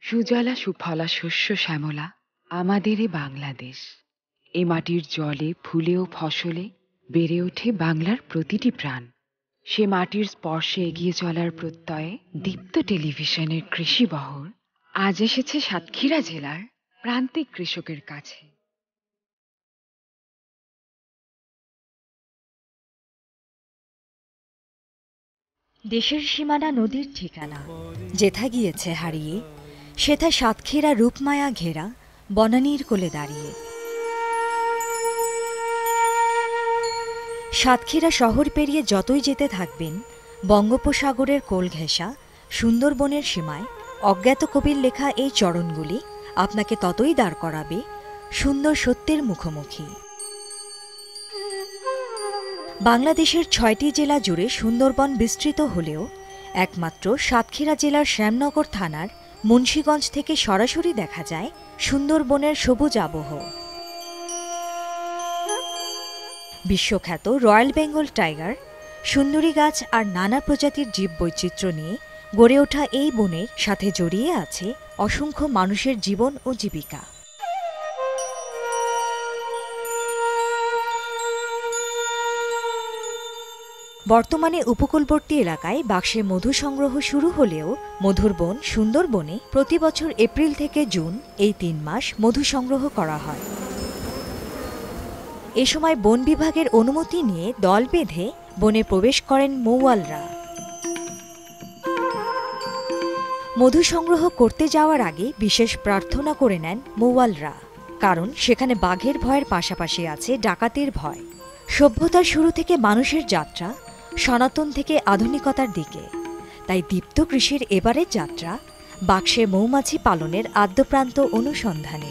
সুজলা সুফলা শস্য শ্যামলা আমাদের এ বাংলাদেশ। এ মাটির জলে ফুলে ও ফসলে বেড়ে ওঠে বাংলার প্রতিটি প্রাণ। সে মাটির স্পর্শে এগিয়ে চলার প্রত্যয়ে দীপ্ত টেলিভিশনের কৃষি বহর আজ এসেছে সাতক্ষীরা জেলার প্রান্তিক কৃষকের কাছে। দেশের সীমানা নদীর ঠিকানা, যেথা গিয়েছে হারিয়ে, সেথা সাতক্ষীরা রূপমায়া ঘেরা বনানীর কোলে দাঁড়িয়ে। সাতক্ষীরা শহর পেরিয়ে যতই যেতে থাকবেন, বঙ্গোপসাগরের কোল ঘেঁষা সুন্দরবনের সীমায় অজ্ঞাত কবির লেখা এই চরণগুলি আপনাকে ততই দাঁড় করাবে সুন্দর সত্যের মুখোমুখি। বাংলাদেশের ৬টি জেলা জুড়ে সুন্দরবন বিস্তৃত হলেও একমাত্র সাতক্ষীরা জেলার শ্যামনগর থানার মুন্সীগঞ্জ থেকে সরাসরি দেখা যায় সুন্দরবনের সবুজ আবহ। বিশ্বখ্যাত রয়্যাল বেঙ্গল টাইগার, সুন্দরী গাছ আর নানা প্রজাতির জীববৈচিত্র্য নিয়ে গড়ে ওঠা এই বনের সাথে জড়িয়ে আছে অসংখ্য মানুষের জীবন ও জীবিকা। বর্তমানে উপকূলবর্তী এলাকায় বাক্সে মধু সংগ্রহ শুরু হলেও মধুর বন সুন্দরবনে প্রতি বছর এপ্রিল থেকে জুন এই ৩ মাস মধু সংগ্রহ করা হয়। এ সময় বন বিভাগের অনুমতি নিয়ে দল বেঁধে বনে প্রবেশ করেন মৌয়ালরা। মধু সংগ্রহ করতে যাওয়ার আগে বিশেষ প্রার্থনা করে নেন মৌয়ালরা, কারণ সেখানে বাঘের ভয়ের পাশাপাশি আছে ডাকাতির ভয়। সভ্যতার শুরু থেকে মানুষের যাত্রা সনাতন থেকে আধুনিকতার দিকে, তাই দীপ্ত কৃষির এবারের যাত্রা বাক্সে মৌমাছি পালনের আদ্যপ্রান্ত অনুসন্ধানে।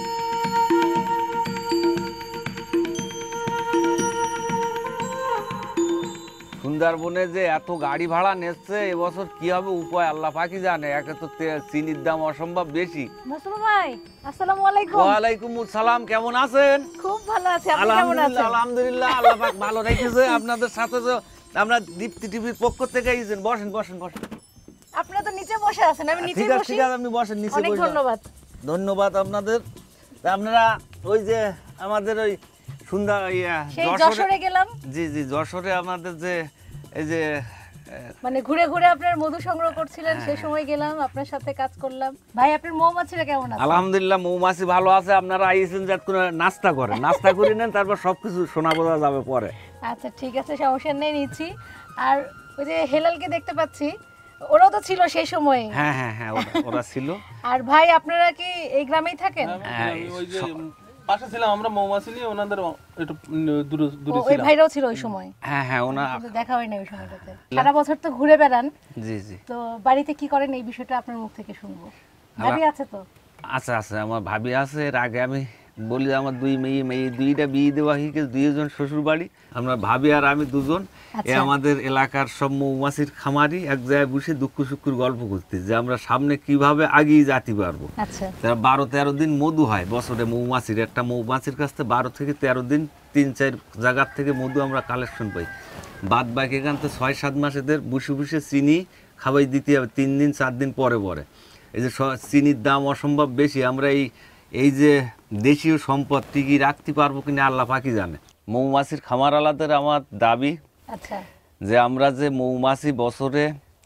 সুন্দরবনে যে এত গাড়ি ভাড়া নিচ্ছে এবছর কি হবে উপায় আল্লাহ পাকি জানে। একে তো চিনির দাম অসম্ভব বেশি। মুস্তফা ভাই, আসসালামু আলাইকুম। ওয়ালাইকুম আসসালাম, কেমন আছেন? খুব ভালো আছি, আপনি কেমন আছেন? আলহামদুলিল্লাহ, আল্লাহ পাক ভালো রেখেছে। আপনাদের সাথে তো আমরা দীপ্তি টিভির পক্ষ থেকে এসেছেন। বসেন বসেন বসেন। আপনারা তো নিচে বসে আছেন, আমি নিচে ঠিক আছে বসি। ঠিক আছে, আপনি বসেন নিচে। অনেক ধন্যবাদ। ধন্যবাদ আপনাদের। আপনারা ওই যে আমাদের ওই সুন্দর সেই যশোরে গেলাম। জি জি, যশোরে আমাদের যে এই যে মানে ঘুরে ঘুরে আপনার মধু সংগ্রহ করছিলেন, সেই সময় গেলাম, আপনার সাথে কাজ করলাম। ভাই, আপনার মৌমাছিরা কেমন আছে? আলহামদুলিল্লাহ, মৌমাছি ভালো আছে। আপনারা আইছেন যাতে কোনো নাস্তা করেন, নাস্তা করে নেন, তারপর সবকিছু শোনা বোঝা যাবে পরে। আচ্ছা ঠিক আছে, সমস্যা নেই, নিচ্ছি। আর ওই যে হেলালকে দেখতে পাচ্ছি, ওরাও তো ছিল সেই সময়। হ্যাঁ হ্যাঁ হ্যাঁ, ওরা ছিল। আর ভাই, আপনারা কি এই গ্রামেই থাকেন? হ্যাঁ, ওই যে পাশে ছিলাম আমরা, মৌমাছি নিয়ে ওনাদের একটু দূরে দূরে ওই ছিলাম। ভাইরাও ছিল ওই সময়? হ্যাঁ হ্যাঁ, কিন্তু দেখা হয় না ওই সময়টাতে। সারা বছর তো ঘুরে বেড়ান। জি জি। তো বাড়িতে কি করেন এই বিষয়টা আপনার মুখ থেকে শুনবো। ভাবি আছে তো? আচ্ছা আচ্ছা, আমার ভাবি আছে। এর আগে আমি বলি আমার দুই মেয়ে দুইটা বিয়ে দেওয়া হয়ে গেছে, দুইজন শ্বশুর বাড়ি। আমরা ভাবি আর আমি দুজন। এ আমাদের এলাকার সব মৌমাছির খামারি এক জায়গায় বসে দুঃখ সুখের গল্প করতে যে আমরা সামনে কিভাবে আগিয়ে যেতে পারবো। আচ্ছা, 12-13 দিন মধু হয় বছরে মৌমাছির। একটা মৌমাছির কাছ থেকে 12 থেকে 13 দিন 3-4 জায়গার থেকে মধু আমরা কালেকশন পাই। বাদ বাকি এখান থেকে 6-7 মাস এদের বসে বসে চিনি খাওয়াই দিতে হবে 3 দিন 4 দিন পরে পরে। এই যে চিনির দাম অসম্ভব বেশি। আমরা এই যে দেশীয় সম্পদ টিকিয়ে রাখতে পারবো কিনা আল্লাহ পাকি জানে। মৌমাছির খামারওয়ালাদের আমার দাবি আচ্ছা, যে আমরা যে মৌমাছি বছরে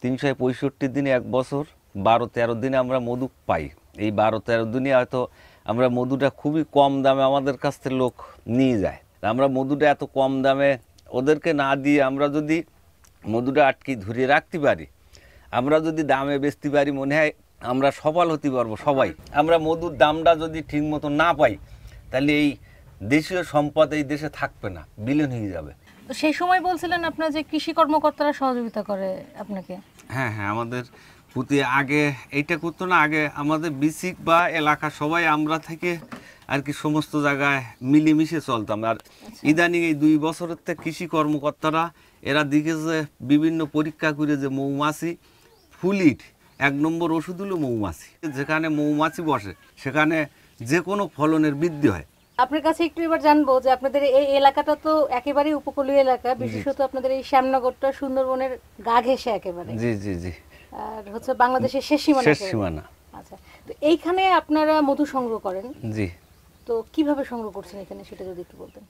365 দিনে এক বছর 12-13 দিনে আমরা মধু পাই। এই 12-13 দিনে হয়তো আমরা মধুটা খুবই কম দামে আমাদের কাছ থেকে লোক নিয়ে যায়। আমরা মধুটা এত কম দামে ওদেরকে না দিয়ে আমরা যদি মধুটা আটকে ধরে রাখতে পারি, আমরা যদি দামে বেচতে পারি, মনে হয় আমরা সফল হতে পারবো সবাই। আমরা মধুর দামটা যদি ঠিক মতো না পাই, তাহলে এই দেশীয় সম্পদ এই দেশে থাকবে না, বিলীন হয়ে যাবে। তো সেই সময় বলছিলেন আপনার যে কৃষি কর্মকর্তারা সহযোগিতা করে আপনাকে? হ্যাঁ হ্যাঁ, আমাদের প্রতি আগে এইটা করতো না। আগে আমাদের বিসিক বা এলাকা সবাই আমরা থেকে আর কি সমস্ত জায়গায় মিলেমিশে চলতাম। আর ইদানিং এই 2 বছরের থেকে কৃষি কর্মকর্তারা এরা দেখেছে বিভিন্ন পরীক্ষা করে যে মৌমাছি ফুলিট 1 নম্বর ওষুধ হলো মৌমাছি। যেখানে মৌমাছি বসে সেখানে যে কোনো ফলনের বৃদ্ধি হয়। আপনার কাছে একটু এবার জানবো যে আপনাদের এই এলাকাটা তো একেবারেই উপকূলীয় এলাকা, বিশেষত আপনাদের এই শ্যামনগরটা সুন্দরবনের গা ঘেঁষে একেবারে। জি জি জি, আর হচ্ছে বাংলাদেশের শেষ সীমানা। শেষ সীমানা। আচ্ছা, তো এইখানে আপনারা মধু সংগ্রহ করেন, জি। তো কিভাবে সংগ্রহ করছেন এখানে সেটা যদি একটু বলতেন।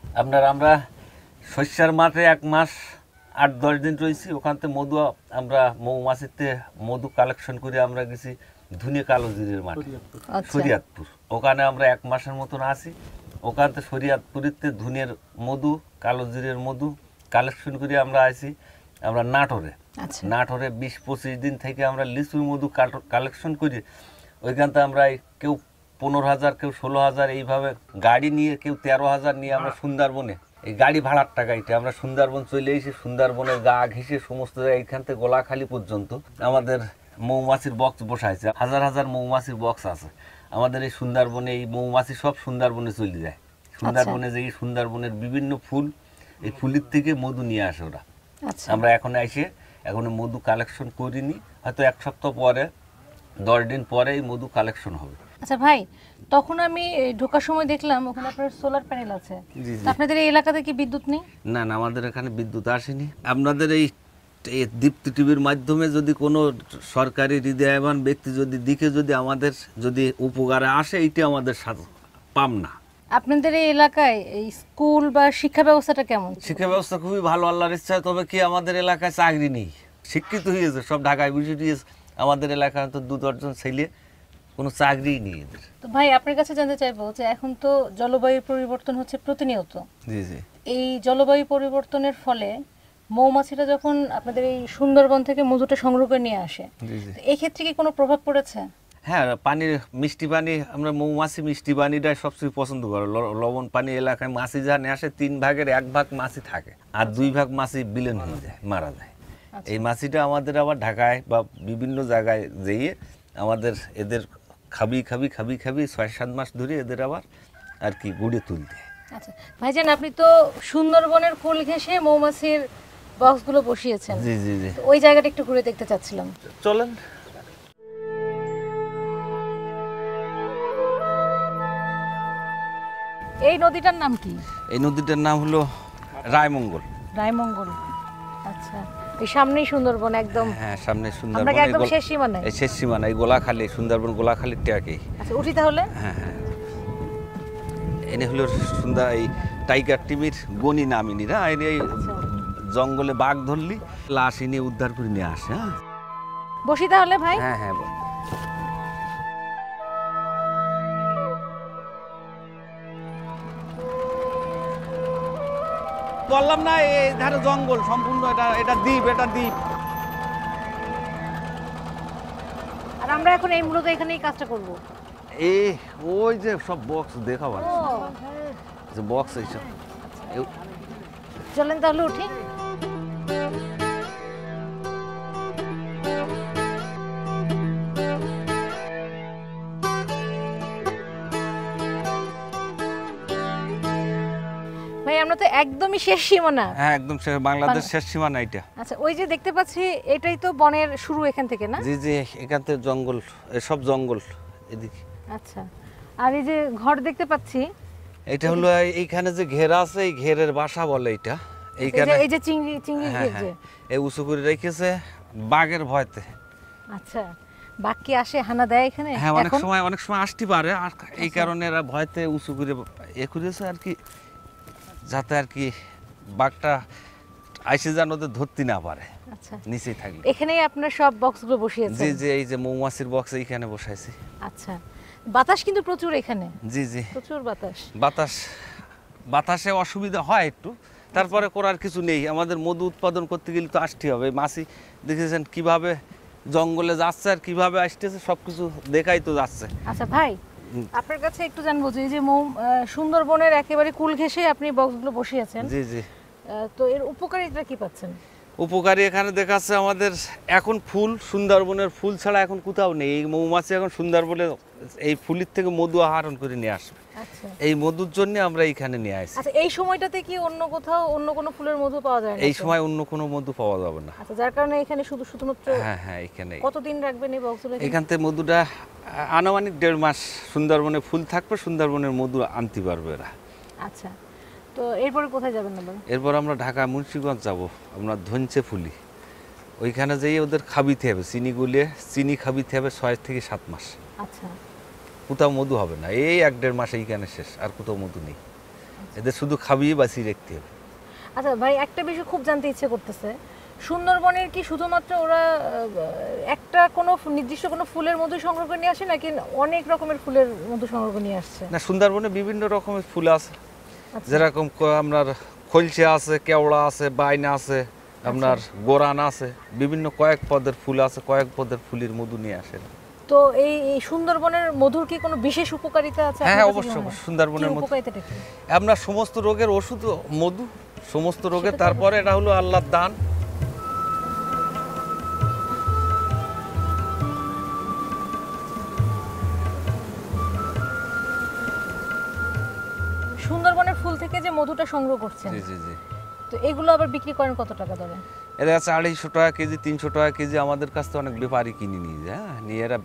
আমরা শস্যার মাঠে 1 মাস 8-10 দিন রয়েছি, ওখান থেকে মধু আমরা মৌমাছিতে মধু কালেকশন করে আমরা গেছি ধুনে কালোজিরের মাঠে, আচ্ছা, শরিয়াতপুর। ওখানে আমরা 1 মাসের মতন আছি। ওখান থেকে শরিয়াতপুরিতে ধুনের মধু কালোজিরের মধু কালেকশন করে আমরা আছি আমরা নাটোরে। আচ্ছা, নাটোরে 20-25 দিন থেকে আমরা লিচুর মধু কালেকশন করি। ওইখান থেকে আমরা কেউ 15,000, কেউ 16,000 এইভাবে গাড়ি নিয়ে, কেউ 13,000 নিয়ে আমরা সুন্দরবনে, এই গাড়ি ভাড়ার টাকা এটা আমরা সুন্দরবন চলে এসে সুন্দরবনের গা ঘেঁষে সমস্ত জায়গায় এইখান থেকে গোলাখালি পর্যন্ত আমাদের মৌমাছির বক্স বসাইছে। হাজার হাজার মৌমাছির বক্স আছে আমাদের এই সুন্দরবনে। এই মৌমাছি সব সুন্দরবনে চলে যায়। সুন্দরবনে যে সুন্দরবনের বিভিন্ন ফুল, এই ফুলের থেকে মধু নিয়ে আসে ওরা। আচ্ছা, আমরা এখন মধু কালেকশন করিনি, হয়তো 1 সপ্তাহ পরে, 10 দিন পরে এই মধু কালেকশন হবে। আচ্ছা ভাই, তখন আমি ঢোকার সময় দেখলাম ওখানে আপনার সোলার প্যানেল আছে। জি, তো আপনাদের এই এলাকাতে কি বিদ্যুৎ নেই? না, আমাদের এখানে বিদ্যুৎ আসেনি। আপনাদের এই দীপ্তি টিভির মাধ্যমে যদি কোনো সরকারি হৃদয়বান ব্যক্তি যদি আমাদের উপকারে আসে, এইটা আমাদের সাথে পাম না। আপনাদের এই এলাকায় এই স্কুল বা শিক্ষা ব্যবস্থাটা কেমন? শিক্ষা ব্যবস্থা খুবই ভালো, আল্লাহর ইচ্ছায়। তবে কি আমাদের এলাকায় চাকরি নেই, শিক্ষিত হয়েছে সব ঢাকায় বসে দিয়েছে। আমাদের এলাকায় তো 2-10 জন ছেলে, কোনো চাকরিই নেই এদের। তো ভাই আপনার কাছে জানতে চাইবো যে এখন তো জলবায়ু পরিবর্তন হচ্ছে প্রতিনিয়ত। জি জি। এই জলবায়ু পরিবর্তনের ফলে মৌমাছিরা যখন আপনাদের এই সুন্দরবন থেকে মধুটা সংগ্রহ করে নিয়ে আসে, জি জি। তো এই ক্ষেত্রে কি কোনো প্রভাব পড়েছে? হ্যাঁ, পানির মিষ্টি পানি, আমরা মৌমাছি মিষ্টি পানিটা সবচেয়ে পছন্দ করে। লবণ পানি এলাকায় মাছি যা নিয়ে আসে 3 ভাগের 1 ভাগ মাছি থাকে, আর 2 ভাগ মাছি বিলীন হয়ে যায়, মারা যায়। এই মাছিটা আমাদের আবার ঢাকায় বা বিভিন্ন জায়গায় যেয়ে আমাদের এদের খাবি 6-7 মাস ধরে এদের আবার আর কি গুড়ে তুলতে। আচ্ছা ভাইজান, আপনি তো সুন্দরবনের কোল ঘেঁষে মৌমাছির বক্সগুলো বসিয়েছেন। জি জি জি। তো ওই জায়গাটা একটু ঘুরে দেখতে চাচ্ছিলাম। চলেন। এই নদীটার নাম কি? এই নদীটার নাম হলো রায়মঙ্গল। রায়মঙ্গল। আচ্ছা, এই সামনেই সুন্দরবন একদম। হ্যাঁ, সামনে আমরা কি সুন্দরবন, একদম শেষ সীমানায়? এই শেষ সীমানা, এই গোলাখালী, সুন্দরবন গোলাখালীর ট্যাকেই। আচ্ছা, উঠি তাহলে। হ্যাঁ হ্যাঁ। এনে হলো সুন্দর এই টাইগার টিমির গনি নামিনীরা এই জঙ্গলে বাঘ ধরলি লাশ এনে উদ্ধার করে নিয়ে আসে। হ্যাঁ বসি তাহলে ভাই। হ্যাঁ হ্যাঁ। বললাম না, এই ধারে জঙ্গল সম্পূর্ণ, এটা দ্বীপ, এটা দ্বীপ। আর আমরা এখন এই মূলত এখানেই কাজটা করব। ওই যে সব বক্স দেখা পাচ্ছি, যে বক্স এইসব। চলেন তাহলে উঠি। ভাই আমরা তো একদমই শেষ সীমানা। হ্যাঁ, একদম বাংলাদেশ শেষ সীমানা এটা। আচ্ছা, ওই যে দেখতে পাচ্ছি এটাই তো বনের শুরু এখান থেকে, না? জি জি, এখান থেকে জঙ্গল, সব জঙ্গল এদিকে। আচ্ছা, আর এই যে ঘর দেখতে পাচ্ছি, এটা হলো এইখানে যে ঘেরা আছে, এই ঘেরের বাসা বলে এটা। এইখানে এই যে চিংড়ি হ্যাঁ ঘের যে। হ্যাঁ, এই উঁচু করে রেখেছে বাঘের ভয়তে। আচ্ছা, বাঘ কি আসে হানা দেয় এখানে? হ্যাঁ, অনেক এখন? সময় আসতে পারে, আর এই কারণে এরা ভয়তে উঁচু করে করেছে আর কি, যাতে আর কি বাঘটা আইসে যেন ওদের ধরতে না পারে, আচ্ছা, নিচেই থাকলে। এখানেই আপনার সব বক্সগুলো বসিয়েছেন? জি জি, এই যে মৌমাছির বক্স এইখানে বসাইছি। আচ্ছা, বাতাস কিন্তু প্রচুর এখানে। জি জি, প্রচুর বাতাস। বাতাসে অসুবিধা হয় একটু, তারপরে করার কিছু নেই। আমাদের মধু উৎপাদন করতে গেলে তো আসতে হবে। মাছি দেখেছেন কিভাবে জঙ্গলে যাচ্ছে আর কিভাবে আসতেছে, সবকিছু দেখাই তো যাচ্ছে। আচ্ছা ভাই, আপনার কাছে একটু জানবো যে এই যে সুন্দরবনের একেবারে কুল ঘেঁষে আপনি বক্সগুলো বসিয়েছেন। জি জি। তো এর উপকারিতা কি পাচ্ছেন? উপকারী এখানে দেখাচ্ছে আমাদের এখন ফুল, সুন্দরবনের ফুল ছাড়া এখন কোথাও নেই। এই মৌমাছি এখন সুন্দরবনে এই ফুলের থেকে মধু আহরণ করে নিয়ে আসবে। আচ্ছা, এই মধুর জন্য আমরা এইখানে নিয়ে আসি। আচ্ছা, এই সময়টাতে কি অন্য কোথাও অন্য কোনো ফুলের মধু পাওয়া যায় না? এই সময় অন্য কোনো মধু পাওয়া যাবে না। আচ্ছা, যার কারণে এখানে শুধুমাত্র। হ্যাঁ হ্যাঁ, এখানে কতদিন রাখবেন এই বক্সগুলো? এখান থেকে মধুটা আনুমানিক 1.5 মাস সুন্দরবনে ফুল থাকবে, সুন্দরবনের মধু আনতে পারবে এরা। আচ্ছা, তো এরপরে কোথায় যাবেন আবার? এরপর আমরা ঢাকা মুন্সিগঞ্জ যাব, আমরা ধনচে ফুলি। ওইখানে যেয়ে ওদের খাবিতে হবে, চিনি গুলিয়ে চিনি খাবিতে হবে 6 থেকে 7 মাস। আচ্ছা কোথাও মধু হবে না, এই 1-1.5 মাস এইখানে শেষ, আর কোথাও মধু নেই। এদের শুধু খাবিয়ে বাঁচিয়ে রাখতে হবে। আচ্ছা ভাই, একটা বিষয় খুব জানতে ইচ্ছে করতেছে, সুন্দরবনের কি শুধুমাত্র ওরা একটা কোনো নির্দিষ্ট কোনো ফুলের মধু সংগ্রহ করে নিয়ে আসে, নাকি অনেক রকমের ফুলের মধু সংগ্রহ করে নিয়ে আসছে? না, সুন্দরবনে বিভিন্ন রকমের ফুল আছে, আচ্ছা। যেরকম আপনার খলসে আছে, কেওড়া আছে, বাইনা আছে, আপনার গোরান আছে, বিভিন্ন কয়েক পদের ফুল আছে, কয়েক পদের ফুলের মধু নিয়ে আসে। তো এই সুন্দরবনের মধুর কি কোনো বিশেষ উপকারিতা আছে? হ্যাঁ, আপনার কাছে অবশ্যই কি মনে হয়? অবশ্যই, সুন্দরবনের কি মধু উপকারিতাটা কি? আপনার সমস্ত রোগের ওষুধ মধু, সমস্ত রোগের। সেটা তো তারপরে এটা হলো আল্লাহর দান। সুন্দরবনের ফুল থেকে যে মধুটা সংগ্রহ করছেন, জি জি জি। তো এগুলো আবার বিক্রি করেন কত টাকা দরে? এরা আছে 250 টাকা কেজি, 300 টাকা কেজি। আমাদের কাছ থেকে অনেক ব্যাপারী কিনে নিয়ে যায়, হ্যাঁ, নিয়ে এরা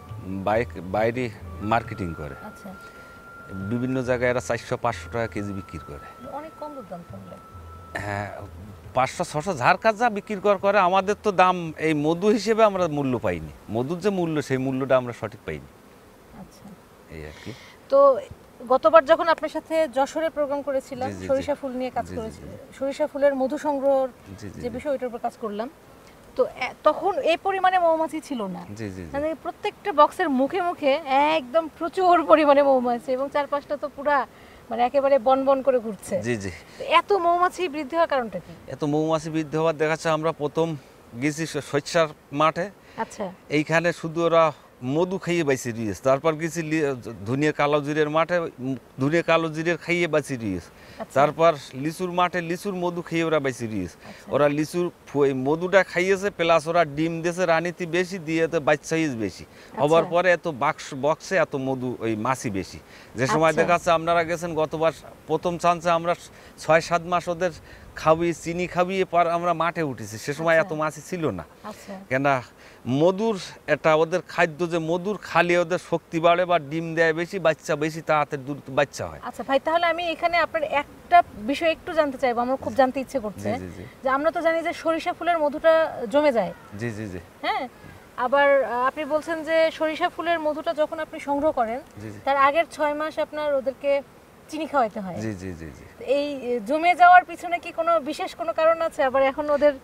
বাইরে মার্কেটিং করে। আচ্ছা, বিভিন্ন জায়গায় এরা 400-500 টাকা কেজি বিক্রি করে। অনেক কম দাম শুনলে। হ্যাঁ, 500-600 যার কাজ যা বিক্রি করে। আমাদের তো দাম এই মধু হিসেবে আমরা মূল্য পাইনি, মধুর যে মূল্য সেই মূল্যটা আমরা সঠিক পাইনি, আচ্ছা, এই আর কি। তো গতবার যখন আপনার সাথে যশোরে প্রোগ্রাম করেছিলাম, জি, জি, জি। সরিষা ফুল নিয়ে কাজ জি, জি, করেছিলাম, জি। সরিষা ফুলের মধু সংগ্রহ জি জি যে জি। বিষয়, ওইটার উপর কাজ করলাম। তো তখন এই পরিমাণে মৌমাছি ছিল না, জি জি জি। মানে প্রত্যেকটা বক্সের মুখে মুখে একদম প্রচুর পরিমাণে মৌমাছি, এবং চারপাশটা তো পুরা মানে একেবারে বন বন করে ঘুরছে। জি জি। তো এত মৌমাছি বৃদ্ধি হওয়ার কারণটা কি? এত মৌমাছি বৃদ্ধি হওয়ার দেখাচ্ছে, আমরা প্রথম গেছি শস্যার মাঠে, আচ্ছা এইখানে শুধু ওরা মধু খাইয়ে বাইছে দিয়েছে। তারপর গেছি ধুনিয়া কালো জিরের মাঠে, ধুনিয়া কালো জিরের খাইয়ে বাঁচি দিয়েছে। আচ্ছা। তারপর লিচুর মাঠে লিচুর মধু খেয়ে ওরা বাইছে দিয়েছে। আচ্ছা। ওরা লিচুর এই মধুটা খাইয়েছে, প্লাস ওরা ডিম দিয়েছে, রানীতি বেশি দিয়ে তো বাচ্চা সাইজ বেশি হবার পরে এত বক্সে এত মধু ওই মাছি বেশি। যে সময় আচ্ছা। দেখাচ্ছে আপনারা গেছেন গতবার প্রথম চান্সে আমরা 6-7 মাস ওদের খাবিয়ে চিনি খাবিয়ে পর আমরা মাঠে উঠেছি, সে সময় এত মাছি ছিল না। আচ্ছা কেন মধুর এটা ওদের খাদ্য, যে মধুর খালি ওদের শক্তি বাড়ে বা ডিম দেয় বেশি, বাচ্চা বেশি, তাড়াতাড়ি দ্রুত বাচ্চা হয়। আচ্ছা ভাই, তাহলে আমি এখানে আপনার একটা বিষয় একটু জানতে চাইবো, আমার খুব জানতে ইচ্ছে করছে। জি, জি, জি। যে আমরা তো জানি যে সরিষা ফুলের মধুটা জমে যায়, জি জি জি। হ্যাঁ, আবার আপনি বলছেন যে সরিষা ফুলের মধুটা যখন আপনি সংগ্রহ করেন, জি, জি। তার আগের 6 মাস আপনার ওদেরকে চিনি খাওয়াইতে হয়। জি জি জি জি। তো এই জমে যাওয়ার পিছনে কি কোনো বিশেষ কোনো কারণ আছে? আবার এখন ওদের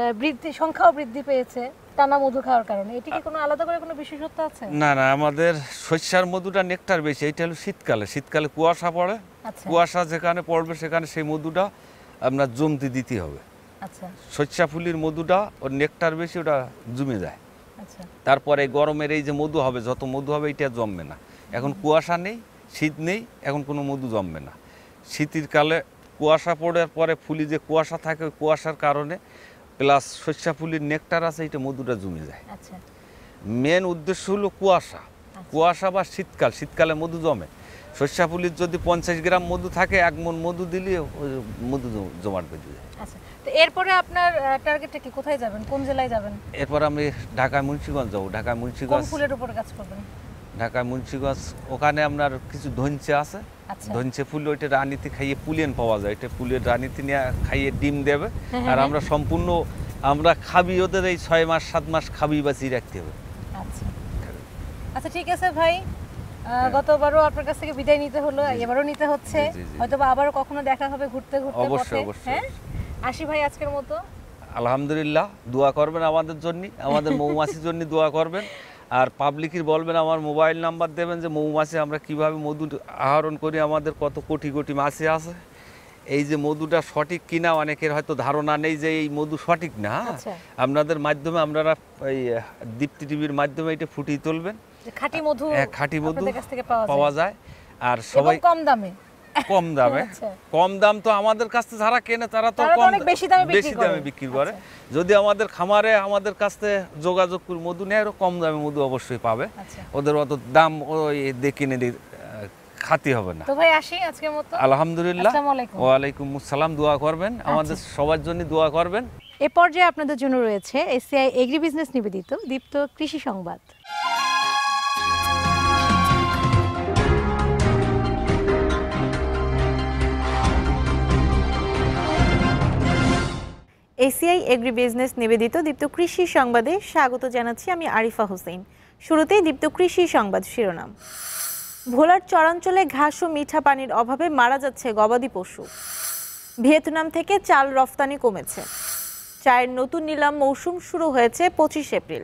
সংখ্যাও বৃদ্ধি পেয়েছে টানা মধু খাওয়ার কারণে, এটি কি কোনো আলাদা করে কোনো বিশেষত্ব আছে? না না, আমাদের শস্যার মধুটা নেকটার বেশি। এটা হলো শীতকালে, শীতকালে কুয়াশা পড়ে, আচ্ছা কুয়াশা যেখানে পড়বে সেখানে সেই মধুটা আপনার জমতে দিতে হবে। আচ্ছা শস্যা ফুলের মধুটা ওর নেকটার বেশি, ওটা জমে যায়। আচ্ছা তারপরে গরমের এই যে মধু হবে, যত মধু হবে এটা জমবে না। এখন কুয়াশা নেই, শীত নেই, এখন কোনো মধু জমবে না। শীতের কালে কুয়াশা পড়ার পরে ফুলি যে কুয়াশা থাকে, ওই কুয়াশার কারণে প্লাস শস্যা ফুলির নেকটার আছে, এটা মধুটা জমে যায়। আচ্ছা মেন উদ্দেশ্য হলো কুয়াশা, কুয়াশা বা শীতকাল, শীতকালে মধু জমে। শস্যা ফুলির যদি 50 গ্রাম মধু থাকে, 1 মণ মধু দিলে ওই মধু জমাট বেঁধে যায়। আচ্ছা, তো এরপরে আপনার টার্গেটটা কি, কোথায় যাবেন, কোন জেলায় যাবেন, এরপর আমি ঢাকা মুন্সিগঞ্জ যাবো। ঢাকা কোন মুন্সিগঞ্জ, ফুলের উপর কাজ করবেন? ঢাকা মুন্সিগঞ্জ, ওখানে আপনার কিছু ধনচে আছে। আচ্ছা ধনচে ফুল ওইটা রানীতে খাইয়ে পুলিয়ান পাওয়া যায়, এটা ফুলের রানীতে নিয়ে খাইয়ে ডিম দেবে। আর আমরা সম্পূর্ণ আমরা খাবি ওদের এই 6 মাস 7 মাস খাবি বাঁচিয়ে রাখতে হবে। আচ্ছা আচ্ছা ঠিক আছে ভাই, গতবারও আপনার কাছ থেকে বিদায় নিতে হলো, এবারও নিতে হচ্ছে, জি, জি, জি। হয়তো বা আবারও কখনো দেখা হবে ঘুরতে ঘুরতে অবশ্যই, পথে। অবশ্যই, হ্যাঁ, আসি ভাই আজকের মতো। আলহামদুলিল্লাহ, দোয়া করবেন আমাদের জন্য, আমাদের মৌমাছির জন্য দোয়া করবেন। আর পাবলিকের বলবেন, আমার মোবাইল নাম্বার দেবেন, যে মৌমাছি আমরা কিভাবে মধু আহরণ করি, আমাদের কত কোটি কোটি মাছি আছে। এই যে মধুটা সঠিক কিনা অনেকের হয়তো ধারণা নেই যে এই মধু সঠিক না। আচ্ছা। আপনাদের মাধ্যমে আপনারা এই দীপ্তি টিভির মাধ্যমে এটা ফুটিয়ে তুলবেন। যে খাঁটি মধু খাঁটি মধু আপনাদের কাছ থেকে পাওয়া যায়। আর এবং সবাই কম দামে। কম দামে, আচ্ছা। কম দাম তো আমাদের কাছ থেকে যারা কেনে তারা তো তারা তো কম অনেক বেশি দামে বিক্রি করে। বিক্রি করে। যদি আমাদের খামারে আমাদের কাছ থেকে যোগাযোগ করে মধু নেয়, আরো কম দামে মধু অবশ্যই পাবে। আচ্ছা। ওদের অত দাম ওই দেখে কিনে খাতি হবে না। তো ভাই আসি আজকের মতো। আলহামদুলিল্লাহ, আসসালামু আলাইকুম। ওয়ালাইকুম আসসালাম। দোয়া করবেন, আমাদের সবার জন্য দোয়া করবেন। এ পর্যায়ে আপনাদের জন্য রয়েছে এসিআই এগ্রি বিজনেস নিবেদিত দীপ্ত কৃষি সংবাদ। এসিআই এগ্রি বিজনেস নিবেদিত দীপ্ত কৃষি সংবাদে স্বাগত জানাচ্ছি আমি আরিফা হোসেন। শুরুতেই দীপ্ত কৃষি সংবাদ শিরোনাম। ভোলার চরাঞ্চলে ঘাস ও মিঠা পানির অভাবে মারা যাচ্ছে গবাদি পশু। ভিয়েতনাম থেকে চাল রফতানি কমেছে। চায়ের নতুন নিলাম মৌসুম শুরু হয়েছে 25 এপ্রিল।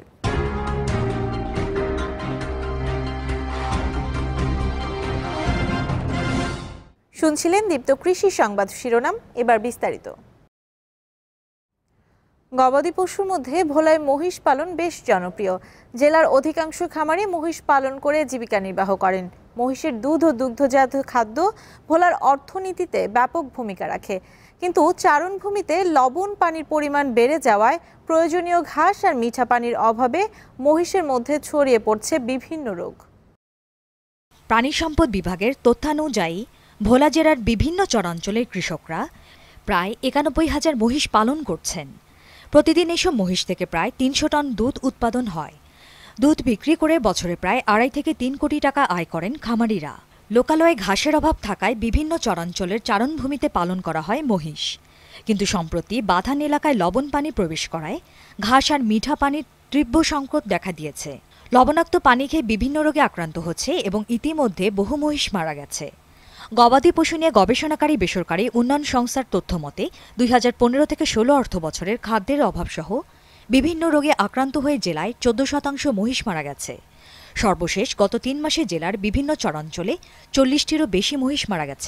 শুনছিলেন দীপ্ত কৃষি সংবাদ শিরোনাম, এবার বিস্তারিত। গবাদি পশুর মধ্যে ভোলায় মহিষ পালন বেশ জনপ্রিয়। জেলার অধিকাংশ খামারে মহিষ পালন করে জীবিকা নির্বাহ করেন। মহিষের দুধ ও দুগ্ধজাত খাদ্য ভোলার অর্থনীতিতে ব্যাপক ভূমিকা রাখে, কিন্তু চারণভূমিতে লবণ পানির পরিমাণ বেড়ে যাওয়ায় প্রয়োজনীয় ঘাস আর মিঠা পানির অভাবে মহিষের মধ্যে ছড়িয়ে পড়ছে বিভিন্ন রোগ। প্রাণী সম্পদ বিভাগের তথ্যানুযায়ী ভোলা জেলার বিভিন্ন চরাঞ্চলের কৃষকরা প্রায় ৯১,০০০ মহিষ পালন করছেন। প্রতিদিন এসব মহিষ থেকে প্রায় ৩০০ টন দুধ উৎপাদন হয়। দুধ বিক্রি করে বছরে প্রায় ২.৫ থেকে ৩ কোটি টাকা আয় করেন খামারিরা। লোকালয়ে ঘাসের অভাব থাকায় বিভিন্ন চরাঞ্চলের চারণভূমিতে পালন করা হয় মহিষ, কিন্তু সম্প্রতি বাঁধান এলাকায় লবণ পানি প্রবেশ করায় ঘাস আর মিঠা পানির তীব্র সংকট দেখা দিয়েছে। লবণাক্ত পানি খেয়ে বিভিন্ন রোগে আক্রান্ত হচ্ছে এবং ইতিমধ্যে বহু মহিষ মারা গেছে। গবাদি পশু নিয়ে গবেষণাকারী বেসরকারি উন্নয়ন সংস্থার তথ্য মতে ২০১৫ থেকে ১৬ অর্থ বছরের খাদ্যের অভাবসহ বিভিন্ন রোগে আক্রান্ত হয়ে জেলায় ১৪% মহিষ মারা গেছে। সর্বশেষ গত ৩ মাসে জেলার বিভিন্ন চরাঞ্চলে ৪০টিরও বেশি মহিষ মারা গেছে।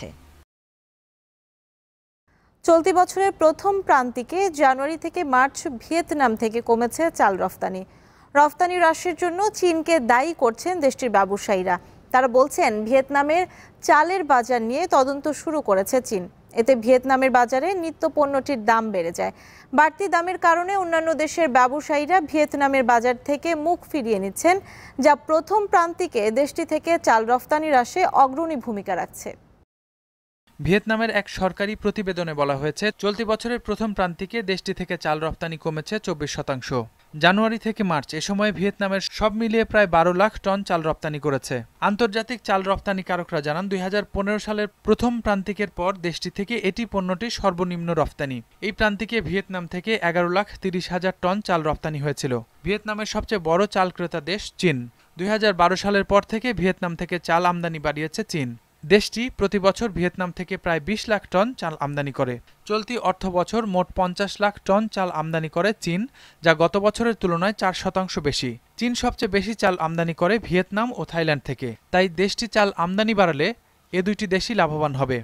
চলতি বছরের প্রথম প্রান্তিকে জানুয়ারি থেকে মার্চ ভিয়েতনাম থেকে কমেছে চাল রফতানি। রফতানি হ্রাসের জন্য চীনকে দায়ী করছেন দেশটির ব্যবসায়ীরা। তারা বলছেন, ভিয়েতনামের চালের বাজার নিয়ে তদন্ত শুরু করেছে চীন। এতে ভিয়েতনামের বাজারে নিত্য পণ্যটির দাম বেড়ে যায়। বাড়তি দামের কারণে অন্যান্য দেশের ব্যবসায়ীরা ভিয়েতনামের বাজার থেকে মুখ ফিরিয়ে নিচ্ছেন, যা প্রথম প্রান্তিকে দেশটি থেকে চাল রফতানি হ্রাসে অগ্রণী ভূমিকা রাখছে। ভিয়েতনামের এক সরকারি প্রতিবেদনে বলা হয়েছে, চলতি বছরের প্রথম প্রান্তিকে দেশটি থেকে চাল রফতানি কমেছে ২৪%। জানুয়ারি থেকে মার্চ এ সময় ভিয়েতনামের সব মিলিয়ে প্রায় ১২ লাখ টন চাল রপ্তানি করেছে। আন্তর্জাতিক চাল রপ্তানিকারকরা জানান, ২০১৫ সালের প্রথম প্রান্তিকের পর দেশটি থেকে এটি পণ্যটি সর্বনিম্ন রপ্তানি। এই প্রান্তিকে ভিয়েতনাম থেকে ১১,৩০,০০০ টন চাল রপ্তানি হয়েছিল। ভিয়েতনামের সবচেয়ে বড় চাল ক্রেতা দেশ চীন। ২০১২ সালের পর থেকে ভিয়েতনাম থেকে চাল আমদানি বাড়িয়েছে চীন। দেশটি প্রতি বছর ভিয়েতনাম থেকে প্রায় ২০ লাখ টন চাল আমদানি করে। চলতি অর্থ বছর মোট ৫০ লাখ টন চাল আমদানি করে চীন, যা গত বছরের তুলনায় ৪% বেশি। চীন সবচেয়ে বেশি চাল আমদানি করে ভিয়েতনাম ও থাইল্যান্ড থেকে। তাই দেশটি চাল আমদানি বাড়ালে এ দুইটি দেশই লাভবান হবে।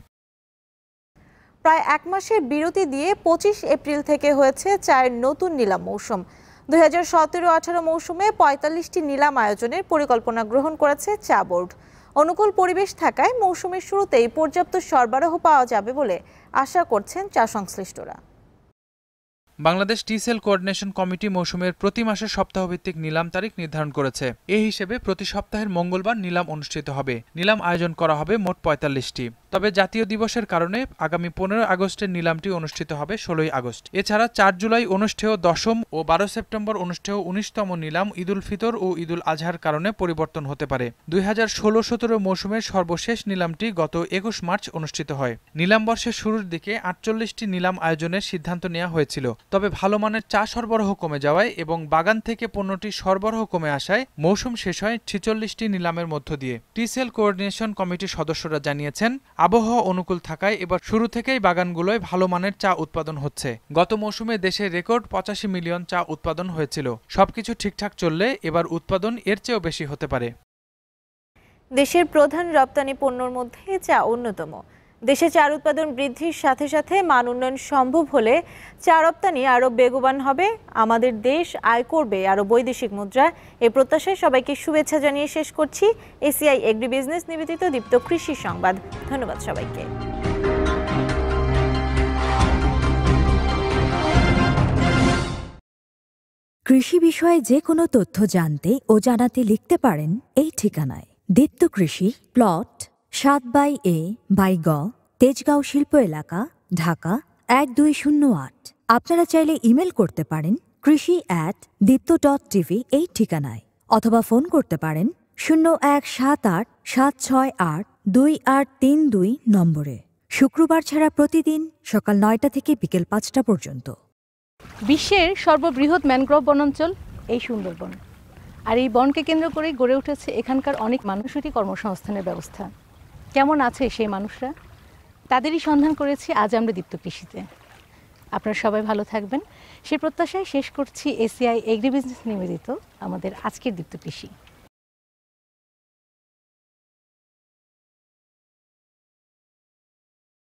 প্রায় ১ মাসের বিরতি দিয়ে ২৫ এপ্রিল থেকে হয়েছে চায়ের নতুন নিলাম মৌসুম। ২০১৭-১৮ মৌসুমে ৪৫টি নিলাম আয়োজনের পরিকল্পনা গ্রহণ করেছে চা বোর্ড। অনুকূল পরিবেশ থাকায় মৌসুমের শুরুতেই পর্যাপ্ত সরবরাহ পাওয়া যাবে বলে আশা করছেন চা সংশ্লিষ্টরা। Bangladesh tea sale coordination committee মৌসুমের প্রতি মাসের সপ্তাহভিত্তিক নিলাম তারিখ নির্ধারণ করেছে। এই হিসেবে প্রতি সপ্তাহের মঙ্গলবার নিলাম অনুষ্ঠিত হবে। নিলাম আয়োজন করা হবে মোট ৪৫টি। তবে জাতীয় দিবসের কারণে আগামী ১৫ আগস্টের নিলামটি অনুষ্ঠিত হবে ১৬ আগস্ট। এছাড়া ৪ জুলাই অনুষ্ঠেয় ১০ম ও ১২ সেপ্টেম্বর অনুষ্ঠেয় ১৯তম নিলাম ঈদ উল ফিতর ও ঈদ উল আজহার কারণে পরিবর্তন হতে পারে। ২০১৬-১৭ মৌসুমের সর্বশেষ নিলামটি গত ২১ মার্চ অনুষ্ঠিত হয়। নিলাম বর্ষের শুরুর দিকে ৪৮টি নিলাম আয়োজনের সিদ্ধান্ত নেওয়া হয়েছিল। তবে ভালো মানের চা সরবরাহ কমে যাওয়ায় এবং বাগান থেকে পণ্যটি সরবরাহ কমে আসায় মৌসুম শেষ হয় ৪৬টি নিলামের মধ্য দিয়ে। টি সেল কোঅর্ডিনেশন কমিটির সদস্যরা জানিয়েছেন, আবহাওয়া অনুকূল থাকায় এবার শুরু থেকেই বাগানগুলোয় ভালো মানের চা উৎপাদন হচ্ছে। গত মৌসুমে দেশে রেকর্ড ৮৫ মিলিয়ন চা উৎপাদন হয়েছিল। সবকিছু ঠিকঠাক চললে এবার উৎপাদন এর চেয়েও বেশি হতে পারে। দেশের প্রধান রপ্তানি পণ্যের মধ্যে চা অন্যতম। দেশে চার উৎপাদন বৃদ্ধির সাথে সাথে মান উন্নয়ন সম্ভব হলে চা রপ্তানি আরও বেগবান হবে। আমাদের দেশ আয় করবে আরও বৈদেশিক মুদ্রা। এই প্রত্যাশায় সবাইকে শুভেচ্ছা জানিয়ে শেষ করছি এসিআই এগ্রি বিজনেস নিবেদিত দীপ্ত কৃষি সংবাদ। ধন্যবাদ সবাইকে। কৃষি বিষয়ে যে কোনো তথ্য জানতে ও জানাতে লিখতে পারেন এই ঠিকানায়। দীপ্ত কৃষি, প্লট ৭/A/গ, তেজগাঁও শিল্প এলাকা, ঢাকা ১২০৮। আপনারা চাইলে ইমেল করতে পারেন krishi@dipto.tv এই ঠিকানায়, অথবা ফোন করতে পারেন 0178-768-2832 নম্বরে। শুক্রবার ছাড়া প্রতিদিন সকাল ৯টা থেকে বিকেল ৫টা পর্যন্ত। বিশ্বের সর্ববৃহৎ ম্যানগ্রোভ বনাঞ্চল এই সুন্দরবন, আর এই বনকে কেন্দ্র করেই গড়ে উঠেছে এখানকার অনেক মানুষেরই কর্মসংস্থানের ব্যবস্থা। কেমন আছে সেই মানুষরা, তাদেরই সন্ধান করেছি আজ আমরা দীপ্ত কৃষিতে। আপনারা সবাই ভালো থাকবেন সে প্রত্যাশায় শেষ করছি এসিআই এগ্রিবিজনেস নিবেদিত আমাদের আজকের দীপ্ত কৃষি।